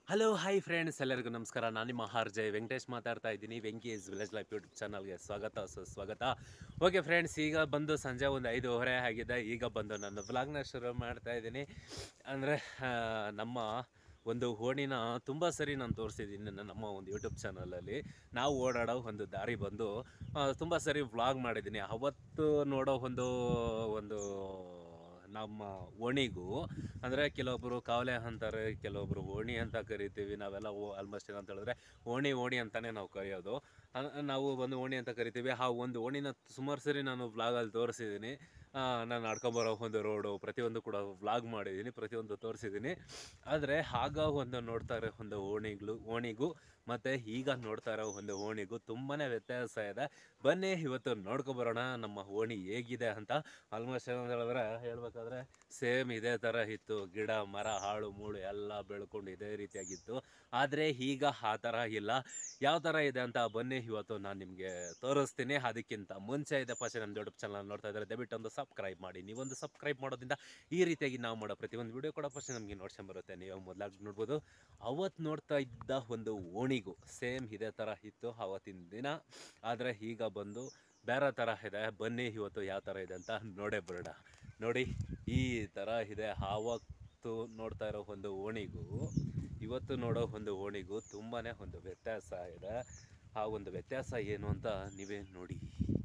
Hello hi friends, ಎಲ್ಲರಿಗೂ ನಮಸ್ಕಾರ. ನಾನು ನಿಮ್ಮ ಜೈ ವೆಂಕಟೇಶ್ ಮಾತಾಡ್ತಾ ಇದ್ದೀನಿ. Venki is village life YouTube ಚಾನಲ್ಗೆ ಸ್ವಾಗತ ಸುಸ್ವಾಗತ. ಓಕೆ ಫ್ರೆಂಡ್ಸ್, ಈಗ ಬಂದು ಸಂಜೆ ಒಂದು 5:30 ಆಗಿದೆ. ಈಗ ಬಂದು ನನ್ನ ವ್ಲಾಗ್ನ ಶುರು ಮಾಡ್ತಾ ಇದ್ದೀನಿ. ಅಂದರೆ ನಮ್ಮ ಒಂದು ಓಣಿನ ತುಂಬ ಸರಿ ನಾನು ತೋರಿಸಿದ್ದೀನಿ ನಮ್ಮ ಒಂದು ಯೂಟ್ಯೂಬ್ ಚಾನಲಲ್ಲಿ. ನಾವು ಓಡಾಡೋ ಒಂದು ದಾರಿ ಬಂದು ತುಂಬ ಸರಿ ವ್ಲಾಗ್ ಮಾಡಿದ್ದೀನಿ. ಅವತ್ತು ನೋಡೋ ಒಂದು ಒಂದು ನಮ್ಮ ಓಣಿಗೂ, ಅಂದರೆ ಕೆಲವೊಬ್ಬರು ಕಾವಲೆ ಅಂತಾರೆ, ಕೆಲವೊಬ್ಬರು ಓಣಿ ಅಂತ ಕರಿತೀವಿ. ನಾವೆಲ್ಲ ಆಲ್ಮೋಸ್ಟ್ ಏನಂತ ಹೇಳಿದ್ರೆ ಓಣಿ ಅಂತಲೇ ನಾವು ಕರೆಯೋದು. ನಾವು ಒಂದು ಓಣಿ ಅಂತ ಕರಿತೀವಿ. ಆ ಒಂದು ಓಣಿನ ಸುಮಾರು ಸರಿ ನಾನು ವ್ಲಾಗಲ್ಲಿ ತೋರಿಸಿದ್ದೀನಿ. ನಾನು ನಡ್ಕೊಂಬರೋ ಒಂದು ರೋಡು ಪ್ರತಿಯೊಂದು ಕೂಡ ವ್ಲಾಗ್ ಮಾಡಿದ್ದೀನಿ, ಪ್ರತಿಯೊಂದು ತೋರಿಸಿದ್ದೀನಿ. ಆದರೆ ಆಗ ಒಂದು ನೋಡ್ತಾ ಇರೋ ಒಂದು ಓಣಿಗೂ ಮತ್ತು ಈಗ ನೋಡ್ತಾ ಇರೋ ಒಂದು ಓಣಿಗೂ ತುಂಬಾ ವ್ಯತ್ಯಾಸ ಇದೆ. ಬನ್ನಿ ಇವತ್ತು ನೋಡ್ಕೊಬರೋಣ ನಮ್ಮ ಓಣಿ ಹೇಗಿದೆ ಅಂತ. ಆಲ್ಮೋಸ್ಟ್ ಏನಂತ ಹೇಳಿದ್ರೆ ಹೇಳ್ಬೇಕಾದ್ರೆ ಸೇಮ್ ಇದೇ ಥರ ಇತ್ತು. ಗಿಡ ಮರ ಹಾಳು ಮೂಳು ಎಲ್ಲ ಬೆಳ್ಕೊಂಡು ಇದೇ ರೀತಿಯಾಗಿತ್ತು. ಆದರೆ ಈಗ ಆ ಥರ ಇಲ್ಲ. ಯಾವ ಥರ ಇದೆ ಅಂತ ಬನ್ನಿ ಇವತ್ತು ನಾನು ನಿಮಗೆ ತೋರಿಸ್ತೀನಿ. ಅದಕ್ಕಿಂತ ಮುಂಚೆ ಇದೆ ಫಸ್ಟ್ ನಮ್ಮ ಯೂಟ್ಯೂಬ್ ಚಾನಲ್ ನೋಡ್ತಾ ಇದ್ದಾರೆ, ದಯವಿಟ್ಟು ಒಂದು ಸಬ್ಸ್ಕ್ರೈಬ್ ಮಾಡಿ. ನೀವೊಂದು ಸಬ್ಸ್ಕ್ರೈಬ್ ಮಾಡೋದ್ರಿಂದ ಈ ರೀತಿಯಾಗಿ ನಾವು ಮಾಡೋ ಪ್ರತಿಯೊಂದು ವಿಡಿಯೋ ಕೂಡ ಫಸ್ಟ್ ನಮಗೆ ನೋಡ್ಕೊಂಬರುತ್ತೆ. ನೀವು ಮೊದಲಾಗಿ ನೋಡ್ಬೋದು. ಅವತ್ತು ನೋಡ್ತಾ ಇದ್ದ ಒಂದು ಓಣಿಗೂ ಸೇಮ್ ಇದೇ ಥರ ಇತ್ತು ಆವತ್ತಿನ ದಿನ. ಆದರೆ ಈಗ ಬಂದು ಬೇರೆ ಥರ ಇದೆ. ಬನ್ನಿ ಇವತ್ತು ಯಾವ ಥರ ಇದೆ ಅಂತ ನೋಡೇ ಬರೋಣ. ನೋಡಿ, ಈ ಥರ ಇದೆ. ಆವತ್ತು ನೋಡ್ತಾ ಇರೋ ಒಂದು ಓಣಿಗೂ ಇವತ್ತು ನೋಡೋ ಒಂದು ಓಣಿಗೂ ತುಂಬಾ ಒಂದು ವ್ಯತ್ಯಾಸ ಇದೆ. ಆ ಒಂದು ವ್ಯತ್ಯಾಸ ಏನು ಅಂತ ನೀವೇ ನೋಡಿ.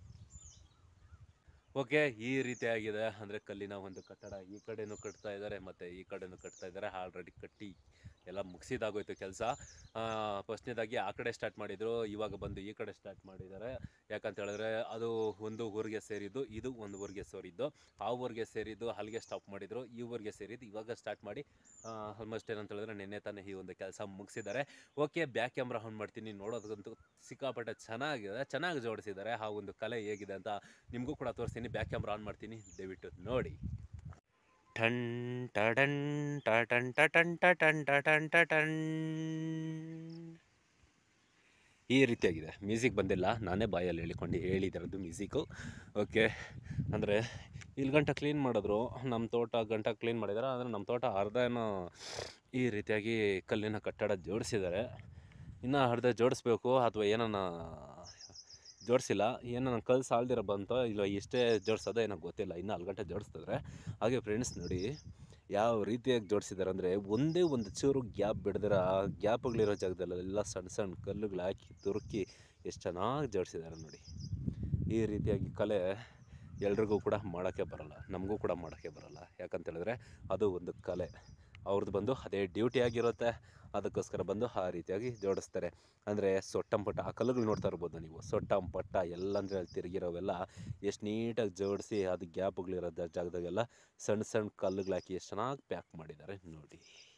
ಓಕೆ, ಈ ರೀತಿಯಾಗಿದೆ. ಅಂದರೆ ಕಲ್ಲಿನ ಒಂದು ಕಟ್ಟಡ ಈ ಕಡೆನೂ ಕಟ್ತಾ ಇದ್ದಾರೆ ಮತ್ತು ಈ ಕಡೆನೂ ಕಟ್ತಾ ಇದ್ದಾರೆ. ಆಲ್ರೆಡಿ ಕಟ್ಟಿ ಎಲ್ಲ ಮುಗಿಸಿದಾಗೋಯ್ತು ಕೆಲಸ. ಫಸ್ಟ್ನೇದಾಗಿ ಆ ಕಡೆ ಸ್ಟಾರ್ಟ್ ಮಾಡಿದರು, ಇವಾಗ ಬಂದು ಈ ಕಡೆ ಸ್ಟಾರ್ಟ್ ಮಾಡಿದ್ದಾರೆ. ಯಾಕಂತ ಹೇಳಿದ್ರೆ ಅದು ಒಂದು ಊರಿಗೆ ಸೇರಿದ್ದು, ಇದು ಒಂದು ಊರಿಗೆ ಸೇರಿದ್ದು. ಆ ಊರಿಗೆ ಸೇರಿದ್ದು ಅಲ್ಲಿಗೆ ಸ್ಟಾಪ್ ಮಾಡಿದರು, ಈ ಊರಿಗೆ ಸೇರಿದ್ದು ಇವಾಗ ಸ್ಟಾರ್ಟ್ ಮಾಡಿ ಆಲ್ಮೋಸ್ಟ್ ಏನಂತ ಹೇಳಿದ್ರೆ ನಿನ್ನೆ ತಾನೇ ಈ ಒಂದು ಕೆಲಸ ಮುಗಿಸಿದ್ದಾರೆ. ಓಕೆ, ಬ್ಯಾಕ್ ಕ್ಯಾಮ್ರಾ ಆನ್ ಮಾಡ್ತೀನಿ. ನೋಡೋದಕ್ಕಂತೂ ಸಿಕ್ಕಾಪಟ್ಟೆ ಚೆನ್ನಾಗಿದೆ, ಚೆನ್ನಾಗಿ ಜೋಡಿಸಿದ್ದಾರೆ. ಆ ಒಂದು ಕಲೆ ಹೇಗಿದೆ ಅಂತ ನಿಮಗೂ ಕೂಡ ತೋರಿಸ್ತೀನಿ. ಬ್ಯಾಕ್ ಕ್ಯಾಮ್ರಾ ಆನ್ ಮಾಡ್ತೀನಿ, ದಯವಿಟ್ಟು ನೋಡಿ. ಟನ್ ಟಡನ್ ಟಟನ್ ಟಟನ್ ಟಟನ್ ಟಟನ್ ಟಟನ್. ಈ ರೀತಿಯಾಗಿದೆ. ಮ್ಯೂಸಿಕ್ ಬಂದಿಲ್ಲ, ನಾನೇ ಬಾಯಲ್ಲಿ ಹೇಳಿದಿರೋದು ಮ್ಯೂಸಿಕ್ಕು. ಓಕೆ, ಅಂದರೆ ಇಲ್ಲಿ ಗಂಟ ಕ್ಲೀನ್ ಮಾಡಿದ್ರು, ನಮ್ಮ ತೋಟ ಗಂಟ ಕ್ಲೀನ್ ಮಾಡಿದ್ದಾರೆ. ಆದರೆ ನಮ್ಮ ತೋಟ ಅರ್ಧ ಏನೋ ಈ ರೀತಿಯಾಗಿ ಕಲ್ಲಿನ ಕಟ್ಟಡ ಜೋಡಿಸಿದ್ದಾರೆ. ಇನ್ನು ಅರ್ಧ ಜೋಡಿಸ್ಬೇಕು, ಅಥವಾ ಏನನ್ನ ಜೋಡಿಸಿಲ್ಲ. ಏನೋ ಕಲ್ಲು ಸಾಲ್ದಿರೋ ಬಂತೋ ಇಲ್ಲ ಇಷ್ಟೇ ಜೋಡಿಸೋದೋ ಏನೋ ಗೊತ್ತಿಲ್ಲ. ಇನ್ನು ಅಲ್ಲಿ ಗಂಟೆ ಜೋಡಿಸ್ತಿದ್ರೆ. ಹಾಗೆ ಫ್ರೆಂಡ್ಸ್ ನೋಡಿ ಯಾವ ರೀತಿಯಾಗಿ ಜೋಡಿಸಿದ್ದಾರೆ ಅಂದರೆ, ಒಂದೇ ಒಂದು ಚೂರು ಗ್ಯಾಪ್ ಬಿಡ್ದಿರ ಆ ಗ್ಯಾಪ್ಗಳಿರೋ ಜಾಗದಲ್ಲೆಲ್ಲ ಸಣ್ಣ ಸಣ್ಣ ಕಲ್ಲುಗಳು ಹಾಕಿ ತುರುಕಿ ಎಷ್ಟು ಚೆನ್ನಾಗಿ ಜೋಡಿಸಿದ್ದಾರೆ ನೋಡಿ. ಈ ರೀತಿಯಾಗಿ ಕಲೆ ಎಲ್ರಿಗೂ ಕೂಡ ಮಾಡೋಕ್ಕೆ ಬರೋಲ್ಲ, ನಮಗೂ ಕೂಡ ಮಾಡೋಕ್ಕೆ ಬರೋಲ್ಲ. ಯಾಕಂತೇಳಿದ್ರೆ ಅದು ಒಂದು ಕಲೆ. ಅವ್ರದ್ದು ಬಂದು ಅದೇ ಡ್ಯೂಟಿ ಆಗಿರುತ್ತೆ. ಅದಕ್ಕೋಸ್ಕರ ಬಂದು ಆ ರೀತಿಯಾಗಿ ಜೋಡಿಸ್ತಾರೆ. ಅಂದರೆ ಸೊಟ್ಟಂಪಟ್ಟ ಆ ಕಲ್ಲುಗಳು ನೋಡ್ತಾ ಇರ್ಬೋದು ನೀವು. ಸೊಟ್ಟಂಪಟ್ಟ ಎಲ್ಲ ಅಂದರೆ ಅಲ್ಲಿ ತಿರುಗಿರೋವೆಲ್ಲ ಎಷ್ಟು ನೀಟಾಗಿ ಜೋಡಿಸಿ ಅದು ಗ್ಯಾಪ್ಗಳಿರೋ ಜಾಗದಾಗೆಲ್ಲ ಸಣ್ಣ ಸಣ್ಣ ಕಲ್ಲುಗಳು ಹಾಕಿ ಎಷ್ಟು ಚೆನ್ನಾಗಿ ಪ್ಯಾಕ್ ಮಾಡಿದ್ದಾರೆ ನೋಡಿ.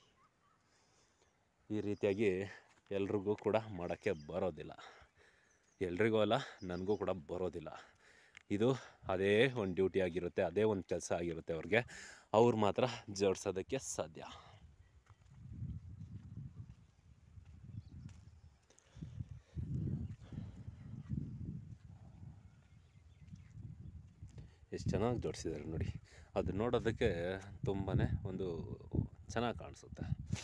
ಈ ರೀತಿಯಾಗಿ ಎಲ್ರಿಗೂ ಕೂಡ ಮಾಡೋಕ್ಕೆ ಬರೋದಿಲ್ಲ. ಎಲ್ರಿಗೂ ಅಲ್ಲ, ನನಗೂ ಕೂಡ ಬರೋದಿಲ್ಲ. ಇದು ಅದೇ ಒಂದು ಡ್ಯೂಟಿ ಆಗಿರುತ್ತೆ, ಅದೇ ಒಂದು ಕೆಲಸ ಆಗಿರುತ್ತೆ ಅವ್ರಿಗೆ. ಅವ್ರು ಮಾತ್ರ ಜೋಡಿಸೋದಕ್ಕೆ ಸಾಧ್ಯ. ಎಷ್ಟು ಚೆನ್ನಾಗಿ ಜೋಡಿಸಿದ್ದಾರೆ ನೋಡಿ. ಅದು ನೋಡೋದಕ್ಕೆ ತುಂಬಾ ಒಂದು ಚೆನ್ನಾಗಿ ಕಾಣಿಸುತ್ತೆ.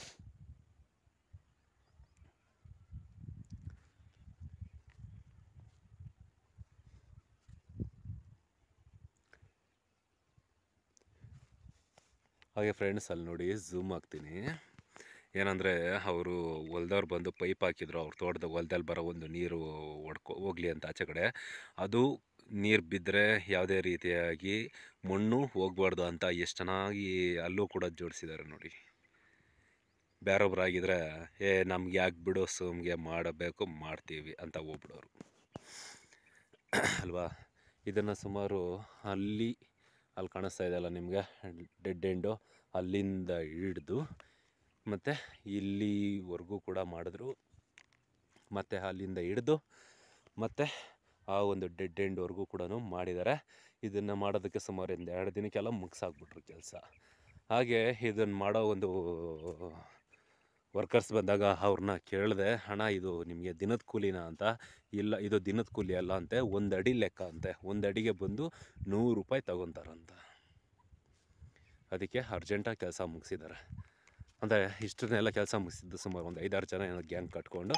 ಹಾಗೆ ಫ್ರೆಂಡ್ಸ್ ಅಲ್ಲಿ ನೋಡಿ, ಝೂಮ್ ಆಗ್ತೀನಿ. ಏನಂದರೆ ಅವರು ಹೊಲ್ದವ್ರು ಬಂದು ಪೈಪ್ ಹಾಕಿದ್ರು. ಅವ್ರ ತೋಟದ ಹೊಲ್ದಲ್ಲಿ ಬರೋ ಒಂದು ನೀರು ಹೋಗ್ಲಿ ಅಂತ ಆಚೆ ಕಡೆ. ಅದು ನೀರು ಬಿದ್ದರೆ ಯಾವುದೇ ರೀತಿಯಾಗಿ ಮಣ್ಣು ಹೋಗ್ಬಾರ್ದು ಅಂತ ಎಷ್ಟು ಚೆನ್ನಾಗಿ ಅಲ್ಲೂ ಕೂಡ ಜೋಡಿಸಿದ್ದಾರೆ ನೋಡಿ. ಬೇರೊಬ್ಬರಾಗಿದ್ದರೆ ನಮ್ಗೆ ಯಾಕೆ ಬಿಡೋ ಸುಮ್ಗೆ ಮಾಡಬೇಕು ಮಾಡ್ತೀವಿ ಅಂತ ಹೋಗ್ಬಿಡೋರು ಅಲ್ವಾ. ಇದನ್ನು ಸುಮಾರು ಅಲ್ಲಿ ಕಾಣಿಸ್ತಾ ಇದೆಯಲ್ಲ ನಿಮಗೆ ಡೆಡ್ ಎಂಡು, ಅಲ್ಲಿಂದ ಹಿಡ್ದು ಮತ್ತು ಇಲ್ಲಿವರೆಗೂ ಕೂಡ ಮಾಡಿದ್ರು. ಮತ್ತು ಅಲ್ಲಿಂದ ಹಿಡ್ದು ಮತ್ತು ಆ ಒಂದು ಡೆಡ್ ಎಂಡ್ವರೆಗೂ ಕೂಡ ಮಾಡಿದ್ದಾರೆ. ಇದನ್ನು ಮಾಡೋದಕ್ಕೆ ಸುಮಾರು 2 ದಿನಕ್ಕೆಲ್ಲ ಮುಗಿಸಾಕ್ಬಿಟ್ರು ಕೆಲಸ. ಹಾಗೆ ಇದನ್ನು ಮಾಡೋ ಒಂದು ವರ್ಕರ್ಸ್ ಬಂದಾಗ ಅವ್ರನ್ನ ಕೇಳಿದೆ, ಹಣ ಇದು ನಿಮಗೆ ದಿನದ ಕೂಲಿನ ಅಂತ. ಇಲ್ಲ, ಇದು ದಿನದ ಕೂಲಿ ಅಲ್ಲ ಅಂತೆ, 1 ಅಡಿ ಲೆಕ್ಕ ಅಂತೆ. 1 ಅಡಿಗೆ ಬಂದು 100 ರೂಪಾಯಿ ತಗೊತಾರಂತ. ಅದಕ್ಕೆ ಅರ್ಜೆಂಟಾಗಿ ಕೆಲಸ ಮುಗಿಸಿದ್ದಾರೆ. ಅಂದರೆ ಇಷ್ಟನ್ನೆಲ್ಲ ಕೆಲಸ ಮುಗಿಸಿದ್ದು ಸುಮಾರು ಒಂದು 5-6 ಜನ ಏನೋ ಗ್ಯಾಂಗ್ ಕಟ್ಕೊಂಡು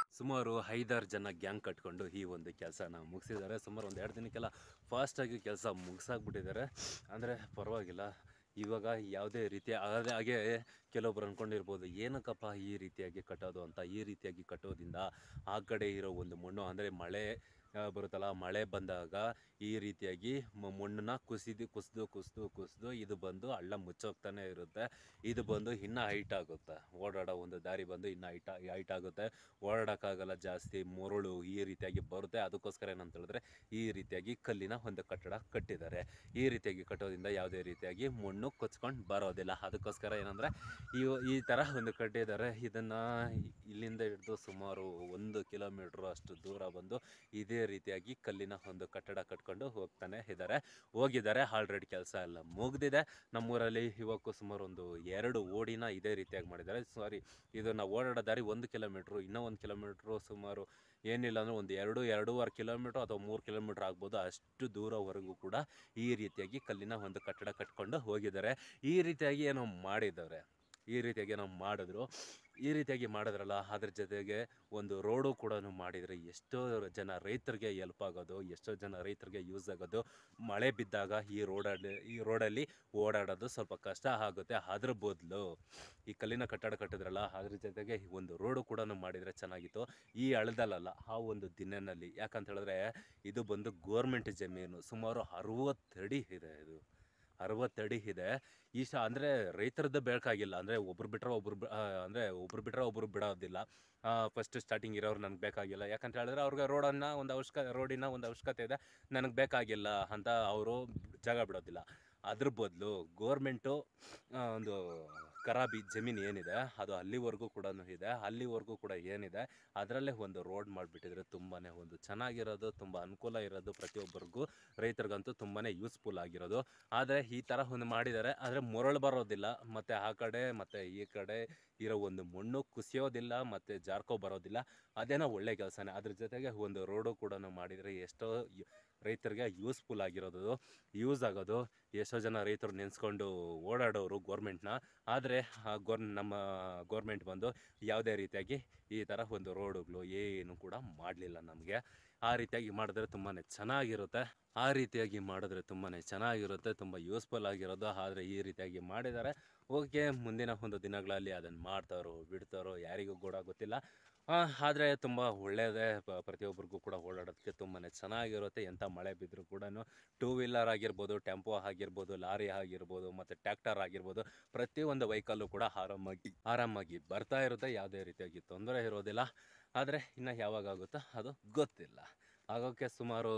ಈ ಒಂದು ಕೆಲಸನ ಮುಗಿಸಿದ್ದಾರೆ. ಸುಮಾರು ಒಂದು 2 ದಿನಕ್ಕೆಲ್ಲ ಫಾಸ್ಟಾಗಿ ಕೆಲಸ ಮುಗಿಸಾಕ್ಬಿಟ್ಟಿದ್ದಾರೆ. ಅಂದರೆ ಪರವಾಗಿಲ್ಲ. ಇವಾಗ ಯಾವುದೇ ರೀತಿಯ ಹಾಗೆ ಕೆಲವೊಬ್ರು ಅಂದ್ಕೊಂಡಿರ್ಬೋದು, ಏನಕ್ಕಪ್ಪ ಈ ರೀತಿಯಾಗಿ ಕಟ್ಟೋದು ಅಂತ. ಈ ರೀತಿಯಾಗಿ ಕಟ್ಟೋದ್ರಿಂದ ಆ ಕಡೆ ಇರೋ ಒಂದು ಮಣ್ಣು, ಅಂದರೆ ಮಳೆ ಬರುತ್ತಲ್ಲ, ಮಳೆ ಬಂದಾಗ ಈ ರೀತಿಯಾಗಿ ಮಣ್ಣನ್ನ ಕುಸಿದು ಇದು ಬಂದು ಹಳ್ಳ ಮುಚ್ಚೋಗ್ತಾನೆ ಇರುತ್ತೆ. ಇದು ಬಂದು ಇನ್ನೂ ಹೈಟ್ ಆಗುತ್ತೆ. ಓಡಾಡೋ ಒಂದು ದಾರಿ ಬಂದು ಇನ್ನೂ ಹೈಟ್ ಆಗುತ್ತೆ. ಓಡಾಡೋಕ್ಕಾಗಲ್ಲ, ಜಾಸ್ತಿ ಮರಳು ಈ ರೀತಿಯಾಗಿ ಬರುತ್ತೆ. ಅದಕ್ಕೋಸ್ಕರ ಏನಂತ ಹೇಳಿದ್ರೆ ಈ ರೀತಿಯಾಗಿ ಕಲ್ಲಿನ ಒಂದು ಕಟ್ಟಡ ಕಟ್ಟಿದ್ದಾರೆ. ಈ ರೀತಿಯಾಗಿ ಕಟ್ಟೋದ್ರಿಂದ ಯಾವುದೇ ರೀತಿಯಾಗಿ ಮಣ್ಣು ಕೊಚ್ಕೊಂಡು ಬರೋದಿಲ್ಲ. ಅದಕ್ಕೋಸ್ಕರ ಏನಂದರೆ ಈ ಥರ ಒಂದು ಕಟ್ಟಿದ್ದಾರೆ. ಇದನ್ನು ಇಲ್ಲಿಂದ ಹಿಡಿದು ಸುಮಾರು 1 ಕಿಲೋಮೀಟ್ರ್ ಅಷ್ಟು ದೂರ ಬಂದು ಇದೇ ರೀತಿಯಾಗಿ ಕಲ್ಲಿನ ಒಂದು ಕಟ್ಟಡ ಕಟ್ಕೊಂಡು ಹೋಗಿದ್ದಾರೆ. ಆಲ್ರೆಡಿ ಕೆಲಸ ಎಲ್ಲ ಮುಗಿದಿದೆ. ನಮ್ಮೂರಲ್ಲಿ ಇವಾಗ ಸುಮಾರು ಒಂದು 2 ಓಡಿನ ಇದೇ ರೀತಿಯಾಗಿ ಮಾಡಿದ್ದಾರೆ. ಇದನ್ನು ಓಡಾಡೋ ದಾರಿ 1 ಕಿಲೋಮೀಟ್ರು, ಇನ್ನೂ 1 ಕಿಲೋಮೀಟ್ರು ಸುಮಾರು ಏನಿಲ್ಲ ಅಂದರೆ ಒಂದು 2-2.5 ಕಿಲೋಮೀಟ್ರ್ ಅಥವಾ 3 ಕಿಲೋಮೀಟ್ರ್ ಆಗ್ಬೋದು. ಅಷ್ಟು ದೂರವರೆಗೂ ಕೂಡ ಈ ರೀತಿಯಾಗಿ ಕಲ್ಲಿನ ಒಂದು ಕಟ್ಟಡ ಕಟ್ಕೊಂಡು ಹೋಗಿದ್ದಾರೆ. ಈ ರೀತಿಯಾಗಿ ಏನೋ ಮಾಡಿದ್ರು. ಈ ರೀತಿಯಾಗಿ ಮಾಡಿದ್ರಲ್ಲ, ಅದ್ರ ಜೊತೆಗೆ ಒಂದು ರೋಡು ಕೂಡ ಮಾಡಿದರೆ ಎಷ್ಟೋ ಜನ ರೈತರಿಗೆ ಹೆಲ್ಪ್ ಆಗೋದು, ಎಷ್ಟೋ ಜನ ರೈತರಿಗೆ ಯೂಸ್ ಆಗೋದು. ಮಳೆ ಬಿದ್ದಾಗ ಈ ರೋಡಲ್ಲಿ ಓಡಾಡೋದು ಸ್ವಲ್ಪ ಕಷ್ಟ ಆಗುತ್ತೆ. ಅದ್ರ ಬದಲು ಈ ಕಲ್ಲಿನ ಕಟ್ಟಡ ಕಟ್ಟಿದ್ರಲ್ಲ, ಅದ್ರ ಜೊತೆಗೆ ಒಂದು ರೋಡು ಕೂಡ ಮಾಡಿದರೆ ಚೆನ್ನಾಗಿತ್ತು. ಈ ಹಳ್ಳದಲ್ಲ, ಆ ಒಂದು ದಿನದಲ್ಲಿ. ಯಾಕಂತ ಹೇಳಿದ್ರೆ ಇದು ಬಂದು ಗೋರ್ಮೆಂಟ್ ಜಮೀನು. ಸುಮಾರು 60 ಅಡಿ ಇದೆ. ಇದು 60 ಅಡಿ ಇದೆ. ಅಂದರೆ ರೈತರದ್ದು ಬೇಕಾಗಿಲ್ಲ. ಅಂದರೆ ಒಬ್ರು ಬಿಟ್ಟರೆ ಒಬ್ರು ಬಿಡೋದಿಲ್ಲ. ಫಸ್ಟ್ ಸ್ಟಾರ್ಟಿಂಗ್ ಇರೋರು ನನಗೆ ಬೇಕಾಗಿಲ್ಲ, ಯಾಕಂತ ಹೇಳಿದ್ರೆ ಅವ್ರಿಗೆ ರೋಡಿನ ಒಂದು ಅವಶ್ಯಕತೆ ಇದೆ, ನನಗೆ ಬೇಕಾಗಿಲ್ಲ ಅಂತ ಅವರು ಜಾಗ ಬಿಡೋದಿಲ್ಲ. ಅದ್ರ ಬದಲು ಗೋರ್ಮೆಂಟು ಒಂದು ಖರಾಬಿ ಜಮೀನು ಏನಿದೆ ಅದು ಅಲ್ಲಿವರೆಗೂ ಕೂಡ ಏನಿದೆ ಅದರಲ್ಲೇ ಒಂದು ರೋಡ್ ಮಾಡಿಬಿಟ್ಟಿದ್ರೆ ತುಂಬಾ ಒಂದು ಚೆನ್ನಾಗಿರೋದು, ತುಂಬ ಅನುಕೂಲ ಇರೋದು ಪ್ರತಿಯೊಬ್ಬರಿಗೂ. ರೈತರಿಗಂತೂ ತುಂಬಾ ಯೂಸ್ಫುಲ್ ಆಗಿರೋದು. ಆದರೆ ಈ ಥರ ಒಂದು ಮಾಡಿದ್ದಾರೆ. ಆದರೆ ಮರಳು ಬರೋದಿಲ್ಲ, ಮತ್ತು ಆ ಕಡೆ ಮತ್ತು ಈ ಕಡೆ ಇರೋ ಒಂದು ಮಣ್ಣು ಕುಸಿಯೋದಿಲ್ಲ, ಮತ್ತು ಜಾರ್ಕೊ ಬರೋದಿಲ್ಲ. ಅದೇನೋ ಒಳ್ಳೆ ಕೆಲಸನೇ. ಅದ್ರ ಜೊತೆಗೆ ಒಂದು ರೋಡು ಕೂಡ ಮಾಡಿದರೆ ಎಷ್ಟೋ ರೈತರಿಗೆ ಯೂಸ್ಫುಲ್ ಆಗಿರೋದು, ಯೂಸ್ ಆಗೋದು. ಎಷ್ಟೋ ಜನ ರೈತರು ನೆನೆಸ್ಕೊಂಡು ಓಡಾಡೋರು ಗೋರ್ಮೆಂಟ್ನ. ಆದರೆ ನಮ್ಮ ಗೋರ್ಮೆಂಟ್ ಬಂದು ಯಾವುದೇ ರೀತಿಯಾಗಿ ಈ ಥರ ಒಂದು ರೋಡುಗಳು ಏನು ಕೂಡ ಮಾಡಲಿಲ್ಲ ನಮಗೆ. ಆ ರೀತಿಯಾಗಿ ಮಾಡಿದ್ರೆ ತುಂಬಾ ಚೆನ್ನಾಗಿರುತ್ತೆ, ತುಂಬ ಯೂಸ್ಫುಲ್ ಆಗಿರೋದು. ಆದರೆ ಈ ರೀತಿಯಾಗಿ ಮಾಡಿದ್ದಾರೆ. ಓಕೆ, ಮುಂದಿನ ಒಂದು ದಿನಗಳಲ್ಲಿ ಅದನ್ನು ಮಾಡ್ತಾರೋ ಬಿಡ್ತಾರೋ ಯಾರಿಗೂ ಕೂಡ ಗೊತ್ತಿಲ್ಲ. ಆದರೆ ತುಂಬ ಒಳ್ಳೆಯದೇ. ಪ್ರತಿಯೊಬ್ಬರಿಗೂ ಕೂಡ ಓಡಾಡೋದಕ್ಕೆ ತುಂಬಾ ಚೆನ್ನಾಗಿರುತ್ತೆ. ಎಂಥ ಮಳೆ ಬಿದ್ದರೂ ಕೂಡ 2 ವೀಲರ್ ಆಗಿರ್ಬೋದು, ಟೆಂಪೋ ಆಗಿರ್ಬೋದು, ಲಾರಿ ಆಗಿರ್ಬೋದು, ಮತ್ತು ಟ್ಯಾಕ್ಟರ್ ಆಗಿರ್ಬೋದು, ಪ್ರತಿಯೊಂದು ವೆಹಿಕಲ್ಲು ಕೂಡ ಆರಾಮಾಗಿ ಬರ್ತಾ ಇರುತ್ತೆ. ಯಾವುದೇ ರೀತಿಯಾಗಿ ತೊಂದರೆ ಇರೋದಿಲ್ಲ. ಆದರೆ ಇನ್ನು ಯಾವಾಗ ಆಗುತ್ತೋ ಅದು ಗೊತ್ತಿಲ್ಲ. ಆಗೋಕ್ಕೆ ಸುಮಾರು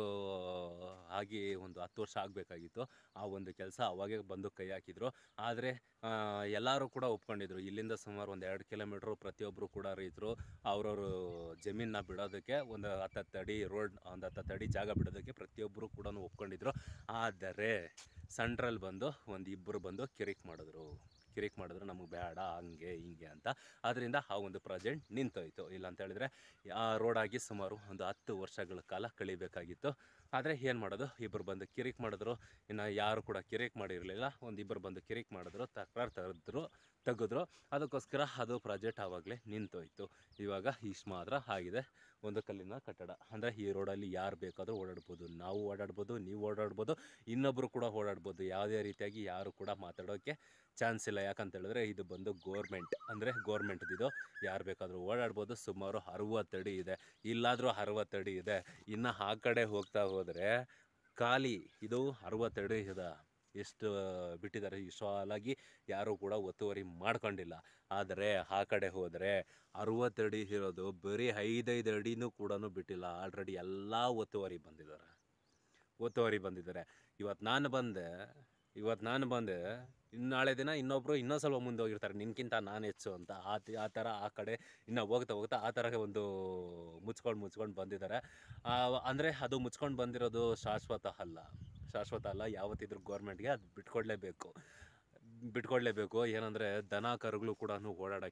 ಒಂದು 10 ವರ್ಷ ಆಗಬೇಕಾಗಿತ್ತು. ಆ ಒಂದು ಕೆಲಸ ಅವಾಗೇ ಬಂದು ಕೈ ಹಾಕಿದ್ರು. ಆದರೆ ಎಲ್ಲರೂ ಕೂಡ ಒಪ್ಕೊಂಡಿದ್ರು. ಇಲ್ಲಿಂದ ಸುಮಾರು ಒಂದು 2 ಕಿಲೋಮೀಟ್ರು ಪ್ರತಿಯೊಬ್ಬರು ಕೂಡ ರೈತರು ಅವ್ರವ್ರ ಜಮೀನನ್ನ ಬಿಡೋದಕ್ಕೆ ಒಂದು 10 ಅಡಿ ರೋಡ್, ಒಂದು 10 ಅಡಿ ಜಾಗ ಬಿಡೋದಕ್ಕೆ ಪ್ರತಿಯೊಬ್ಬರು ಕೂಡ ಒಪ್ಕೊಂಡಿದ್ರು. ಆದರೆ ಸೆಂಟ್ರಲ್ ಬಂದು ಒಂದು ಇಬ್ಬರು ಬಂದು ಕಿರಿಕ್ ಮಾಡಿದ್ರು, ನಮಗೆ ಬೇಡ ಹಂಗೆ ಹಿಂಗೆ ಅಂತ. ಅದರಿಂದ ಆ ಒಂದು ಪ್ರಾಜೆಕ್ಟ್ ನಿಂತೋಯ್ತು. ಇಲ್ಲ ಅಂತ ಹೇಳಿದ್ರೆ ಆ ರೋಡಾಗಿ ಸುಮಾರು ಒಂದು 10 ವರ್ಷಗಳ ಕಾಲ ಕಳಿಬೇಕಾಗಿತ್ತು. ಆದರೆ ಏನು ಮಾಡೋದು, ಇಬ್ಬರು ಬಂದು ಕಿರಿಕ್ ಮಾಡಿದ್ರು. ಇನ್ನು ಯಾರು ಕೂಡ ಕಿರಿಕ್ ಮಾಡಿರಲಿಲ್ಲ. ಒಂದಿಬ್ಬರು ಬಂದು ಕಿರಿಕ್ ಮಾಡಿದ್ರು, ತಕರಾರು ತೆಗೆದ್ರು. ಅದಕ್ಕೋಸ್ಕರ ಅದು ಪ್ರಾಜೆಕ್ಟ್ ಆವಾಗಲೇ ನಿಂತೋಯ್ತು. ಇವಾಗ ಇಷ್ಟು ಮಾತ್ರ ಆಗಿದೆ. ಒಂದು ಕಲ್ಲಿನ ಕಟ್ಟಡ. ಅಂದರೆ ಈ ರೋಡಲ್ಲಿ ಯಾರು ಬೇಕಾದರೂ ಓಡಾಡ್ಬೋದು. ನಾವು ಓಡಾಡ್ಬೋದು, ನೀವು ಓಡಾಡ್ಬೋದು, ಇನ್ನೊಬ್ಬರು ಕೂಡ ಓಡಾಡ್ಬೋದು. ಯಾವುದೇ ರೀತಿಯಾಗಿ ಯಾರು ಕೂಡ ಮಾತಾಡೋಕ್ಕೆ ಚಾನ್ಸ್ ಇಲ್ಲ. ಯಾಕಂತ ಹೇಳಿದ್ರೆ ಇದು ಬಂದು ಗೋರ್ಮೆಂಟ್ದಿದು. ಯಾರು ಬೇಕಾದರೂ ಓಡಾಡ್ಬೋದು. ಸುಮಾರು 60 ಅಡಿ ಇದೆ. ಇಲ್ಲಾದರೂ 60 ಅಡಿ ಇದೆ. ಇನ್ನು ಆ ಕಡೆ ಹೋಗ್ತಾ ಹೋದರೆ ಖಾಲಿ ಇದು 60 ಅಡಿ ಇದೆ. ಎಷ್ಟು ಬಿಟ್ಟಿದ್ದಾರೆ, ವಿಶಾಲಾಗಿ ಯಾರೂ ಕೂಡ ಒತ್ತುವರಿ ಮಾಡ್ಕೊಂಡಿಲ್ಲ. ಆದರೆ ಆ ಕಡೆ ಹೋದರೆ 60 ಅಡಿ ಇರೋದು ಬರೀ 5 ಅಡಿನೂ ಕೂಡ ಬಿಟ್ಟಿಲ್ಲ. ಆಲ್ರೆಡಿ ಎಲ್ಲ ಒತ್ತುವರಿ ಬಂದಿದ್ದಾರೆ. ಇವತ್ತು ನಾನು ಬಂದೆ, ನಾಳೆ ದಿನ ಇನ್ನೊಬ್ಬರು ಇನ್ನೂ ಸ್ವಲ್ಪ ಮುಂದೆ ಹೋಗಿರ್ತಾರೆ, ನಿನ್ಗಿಂತ ನಾನು ಹೆಚ್ಚು ಅಂತ. ಆ ಥರ ಆ ಕಡೆ ಇನ್ನು ಹೋಗ್ತಾ ಆ ಥರ ಒಂದು ಮುಚ್ಕೊಂಡು ಬಂದಿದ್ದಾರೆ. ಅಂದರೆ ಅದು ಮುಚ್ಕೊಂಡು ಬಂದಿರೋದು ಶಾಶ್ವತ ಅಲ್ಲ. ಯಾವತ್ತಿದ್ರೂ ಗೌರ್ಮೆಂಟ್ಗೆ ಅದು ಬಿಟ್ಕೊಡ್ಲೇಬೇಕು. ಏನಂದರೆ ದನ ಕರುಗಳು ಕೂಡ ಓಡಾಡೋಕ್ಕೆ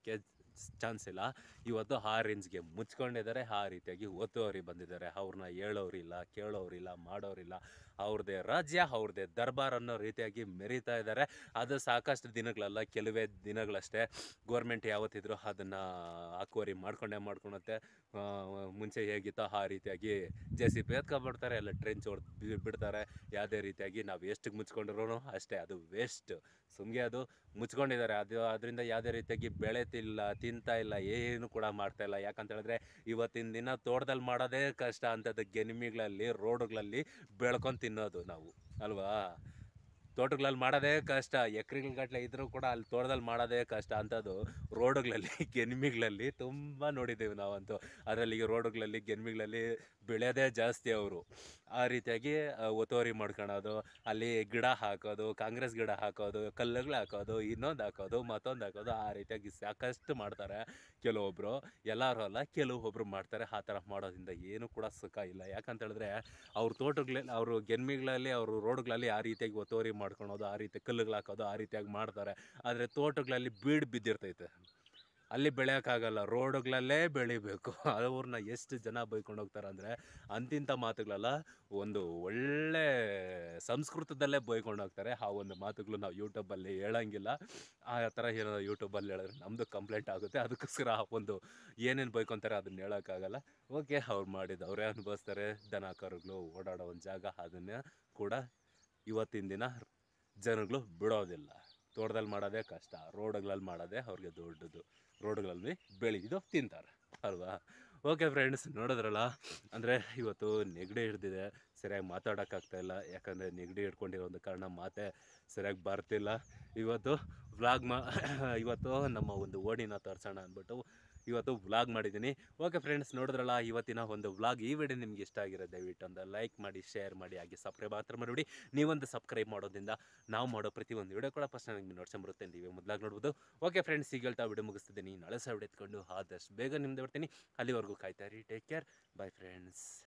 ಚಾನ್ಸ್ ಇಲ್ಲ. ಇವತ್ತು ಆ ರೇಂಜ್ಗೆ ಮುಚ್ಕೊಂಡಿದ್ದಾರೆ, ಆ ರೀತಿಯಾಗಿ ಒತ್ತುವರಿ ಬಂದಿದ್ದಾರೆ. ಅವ್ರನ್ನ ಹೇಳೋರಿಲ್ಲ, ಕೇಳೋರಿಲ್ಲ, ಮಾಡೋರಿಲ್ಲ. ಅವ್ರದ್ದೇ ರಾಜ್ಯ, ಅವ್ರದ್ದೇ ದರ್ಬಾರ್ ಅನ್ನೋ ರೀತಿಯಾಗಿ ಮೆರೀತಾ ಇದ್ದಾರೆ. ಅದು ಸಾಕಷ್ಟು ದಿನಗಳಲ್ಲ, ಕೆಲವೇ ದಿನಗಳಷ್ಟೇ. ಗೋರ್ಮೆಂಟ್ ಯಾವತ್ತಿದ್ರು ಅದನ್ನು ಅಕ್ವರಿ ಮಾಡ್ಕೊಳುತ್ತೆ. ಮುಂಚೆ ಹೇಗಿತ್ತೋ ಆ ರೀತಿಯಾಗಿ JCB ಎತ್ಕೊಬಿಡ್ತಾರೆ, ಎಲ್ಲ ಟ್ರೆಂಚ್ ಹೊಡೆದು ಬಿಡ್ತಾರೆ. ಯಾವುದೇ ರೀತಿಯಾಗಿ ನಾವು ಎಷ್ಟಕ್ಕೆ ಮುಚ್ಕೊಂಡ್ರೂ ಅಷ್ಟೇ, ಅದು ವೇಸ್ಟ್. ಸುಮ್ಗೆ ಅದು ಮುಚ್ಕೊಂಡಿದ್ದಾರೆ. ಅದರಿಂದ ಯಾವುದೇ ರೀತಿಯಾಗಿ ತಿಂತಾ ಇಲ್ಲ, ಏನು ಕೂಡ ಮಾಡ್ತಾ ಇಲ್ಲ. ಯಾಕಂತ ಹೇಳಿದ್ರೆ ಇವತ್ತಿನ ದಿನ ತೋಟದಲ್ಲಿ ಮಾಡೋದೇ ಕಷ್ಟ ಅಂಥದ್ದು ಗೆನಿಮಿಗಳಲ್ಲಿ, ರೋಡುಗಳಲ್ಲಿ ಬೆಳ್ಕೊಂಡು ತಿನ್ನೋದು ನಾವು ಅಲ್ವಾ. ತೋಟಗಳಲ್ಲಿ ಮಾಡೋದೇ ಕಷ್ಟ, ಎಕರೆಗಟ್ಟಲೆ ಇದ್ರೂ ಕೂಡ ಅಲ್ಲಿ ತೋಟದಲ್ಲಿ ಮಾಡೋದೇ ಕಷ್ಟ ಅಂಥದ್ದು ರೋಡುಗಳಲ್ಲಿ ಗೆನಿಮಿಗಳಲ್ಲಿ ತುಂಬ ನೋಡಿದ್ದೇವೆ ನಾವಂತೂ. ಅದರಲ್ಲಿ ರೋಡುಗಳಲ್ಲಿ ಗೆನಿಮಿಗಳಲ್ಲಿ ಬೆಳೆಯೋದೇ ಜಾಸ್ತಿ ಅವರು. ಆ ರೀತಿಯಾಗಿ ಒತ್ತುವರಿ ಮಾಡ್ಕೊಳೋದು, ಅಲ್ಲಿ ಗಿಡ ಹಾಕೋದು, ಕಾಂಗ್ರೆಸ್ ಗಿಡ ಹಾಕೋದು, ಕಲ್ಲುಗಳು ಹಾಕೋದು, ಇನ್ನೊಂದು ಹಾಕೋದು, ಮತ್ತೊಂದು ಹಾಕೋದು, ಆ ರೀತಿಯಾಗಿ ಸಾಕಷ್ಟು ಮಾಡ್ತಾರೆ ಕೆಲವೊಬ್ಬರು. ಎಲ್ಲರೂ ಅಲ್ಲ, ಕೆಲವೊಬ್ಬರು ಮಾಡ್ತಾರೆ. ಆ ಥರ ಮಾಡೋದ್ರಿಂದ ಏನು ಕೂಡ ಸುಖ ಇಲ್ಲ. ಯಾಕಂತ ಹೇಳಿದ್ರೆ ಅವ್ರ ತೋಟಗಳಲ್ಲಿ, ಅವರು ಗೆನ್ಮಿಗಳಲ್ಲಿ, ಅವರು ರೋಡ್ಗಳಲ್ಲಿ ಆ ರೀತಿಯಾಗಿ ಒತ್ತುವರಿ ಮಾಡ್ಕೊಳೋದು, ಆ ರೀತಿ ಕಲ್ಲುಗಳು ಹಾಕೋದು, ಆ ರೀತಿಯಾಗಿ ಮಾಡ್ತಾರೆ. ಆದರೆ ತೋಟಗಳಲ್ಲಿ ಬೀಡು ಬಿದ್ದಿರ್ತೈತೆ, ಅಲ್ಲಿ ಬೆಳೆಯೋಕ್ಕಾಗಲ್ಲ, ರೋಡುಗಳಲ್ಲೇ ಬೆಳಿಬೇಕು. ಅವ್ರನ್ನ ಎಷ್ಟು ಜನ ಬೈಕೊಂಡು ಹೋಗ್ತಾರೆ ಅಂದರೆ ಅಂತಿಂಥ ಮಾತುಗಳಲ್ಲ, ಒಂದು ಒಳ್ಳೆ ಸಂಸ್ಕೃತದಲ್ಲೇ ಬೈಕೊಂಡು ಹೋಗ್ತಾರೆ. ಆ ಒಂದು ಮಾತುಗಳು ನಾವು ಯೂಟ್ಯೂಬಲ್ಲಿ ಹೇಳೋಂಗಿಲ್ಲ. ಆ ಥರ ಏನೋ ಯೂಟ್ಯೂಬಲ್ಲಿ ಹೇಳಿದ್ರೆ ನಮ್ಮದು ಕಂಪ್ಲೇಂಟ್ ಆಗುತ್ತೆ. ಅದಕ್ಕೋಸ್ಕರ ಆ ಒಂದು ಏನೇನು ಬೈಕೊತಾರೆ ಅದನ್ನ ಹೇಳೋಕ್ಕಾಗಲ್ಲ. ಓಕೆ, ಅವ್ರು ಮಾಡಿದ್ದು ಅವರೇ ಅನುಭವಿಸ್ತಾರೆ. ದನ ಕರುಗಳು ಓಡಾಡೋ ಒಂದು ಜಾಗ, ಅದನ್ನು ಕೂಡ ಇವತ್ತಿನ ದಿನ ಜನಗಳು ಬಿಡೋದಿಲ್ಲ. ತೋಟದಲ್ಲಿ ಮಾಡೋದೇ ಕಷ್ಟ, ರೋಡುಗಳಲ್ಲಿ ಮಾಡೋದೇ ಅವ್ರಿಗೆ ದೊಡ್ಡದು. ರೋಡುಗಳಲ್ಲಿ ಬೆಳೆದಿದ್ದು ತಿಂತಾರೆ ಅಲ್ವಾ. ಓಕೆ ಫ್ರೆಂಡ್ಸ್, ನೋಡಿದ್ರಲ್ಲ, ಅಂದರೆ ಇವತ್ತು ನೆಗಡಿ ಹಿಡ್ದಿದೆ, ಸರಿಯಾಗಿ ಮಾತಾಡೋಕ್ಕಾಗ್ತಾಯಿಲ್ಲ. ಯಾಕಂದರೆ ನೆಗಡಿ ಹಿಡ್ಕೊಂಡಿರೋ ಒಂದು ಕಾರಣ ಮಾತೇ ಸರಿಯಾಗಿ ಬರ್ತಿಲ್ಲ. ಇವತ್ತು ಇವತ್ತು ನಮ್ಮ ಒಂದು ಓಣಿನ ತೋರಿಸೋಣ ಅಂದ್ಬಿಟ್ಟು ಇವತ್ತು ವ್ಲಾಗ್ ಮಾಡಿದ್ದೀನಿ. ಓಕೆ ಫ್ರೆಂಡ್ಸ್, ನೋಡಿದ್ರಲ್ಲ ಇವತ್ತಿನ ಒಂದು ವ್ಲಾಗ್. ಈ ವಿಡಿಯೋ ನಿಮ್ಗೆ ಇಷ್ಟ ಆಗಿರೋ ದಯವಿಟ್ಟು ಒಂದು ಲೈಕ್ ಮಾಡಿ, ಶೇರ್ ಮಾಡಿ, ಹಾಗೆ ಸಬ್ಸ್ಕ್ರೈಬ್ ಮಾತ್ರ ಮಾಡಿಬಿಡಿ. ನೀವೊಂದು ಸಬ್ಸ್ಕ್ರೈಬ್ ಮಾಡೋದ್ರಿಂದ ನಾವು ಮಾಡೋ ಪ್ರತಿಯೊಂದು ವಿಡಿಯೋ ಕೂಡ ಫಸ್ಟ್ ನಿಮಗೆ ನೋಡ್ಕೊಂಬರುತ್ತೆ, ನೀವೇ ಮೊದಲಾಗಿ ನೋಡ್ಬೋದು. ಓಕೆ ಫ್ರೆಂಡ್ಸ್, ಈಗ ಹೇಳ್ತಾ ವಿಡಿಯೋ ಮುಗಿಸ್ತಿದ್ದೀನಿ. ನಾಳೆ ಸಹ ವಿಡಿಯೋ ಎತ್ಕೊಂಡು ಆದಷ್ಟು ಬೇಗ ನಿಮ್ದು ಬರ್ತೀನಿ. ಅಲ್ಲಿವರೆಗೂ ಕಾಯ್ತಾ ಇರಿ. Take care, bye friends.